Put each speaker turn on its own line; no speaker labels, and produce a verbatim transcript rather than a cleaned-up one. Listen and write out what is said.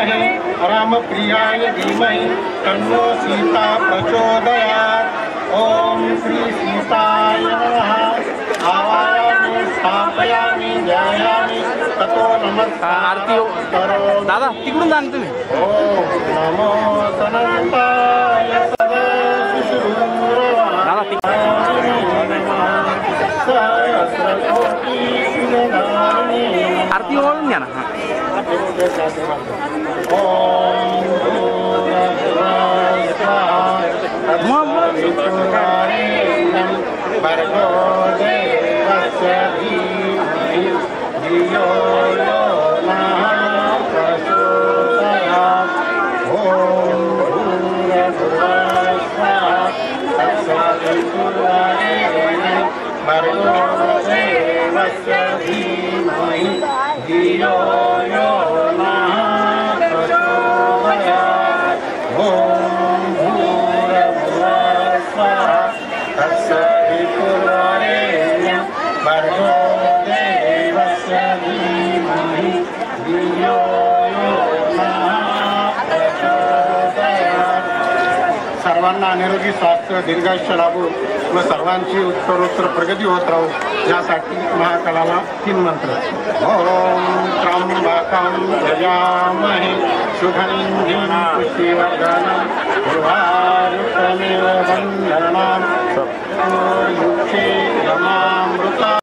विद्महे रामप्रियाय धीमहि तन्नो सीता प्रचोदयात्। ओम श्री सीताय नमः। आवायामि स्थापयामि ध्यायामि ततो नमस्कारं करोमि।
दादा तिकडून जा तुम्ही।
ओम नमो सनंताय सदाशिवशूरवाय
दादा
सहस्रकोटि सुरधारिणे
आरती ओळून घ्या ना।
ओम भर्गो देवस्य धीमहि धियो यो नः प्रचोदयात्। ओम भूर्भुवः स्वः तत्सवितुर्वरेण्यं भर्गो देवस्य धीमहि धियो यो नः प्रचोदयात्। ओम भूर्भुवः स्वः तत्सवितुर्वरेण्यं भर्गो देवस्य धीमहि धियो यो नः प्रचोदयात्। सर्वांना निरोगी स्वास्थ्य दीर्घायुष्य लाभो व सर्वांची उत्तरोत्तर प्रगती होत राहू यासाठी महाकालाला तीन मंत्र। ओम त्र्यंबकं यजामहे सुगंधिं पुष्टिवर्धनं उर्वारुकमिव बन्धनान्